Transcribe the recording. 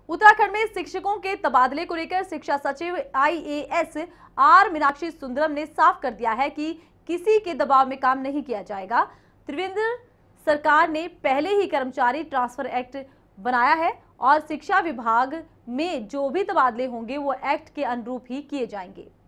उत्तराखंड में शिक्षकों के तबादले को लेकर शिक्षा सचिव आईएएस आर मीनाक्षी सुंदरम ने साफ कर दिया है कि किसी के दबाव में काम नहीं किया जाएगा। त्रिवेंद्र सरकार ने पहले ही कर्मचारी ट्रांसफर एक्ट बनाया है और शिक्षा विभाग में जो भी तबादले होंगे वो एक्ट के अनुरूप ही किए जाएंगे।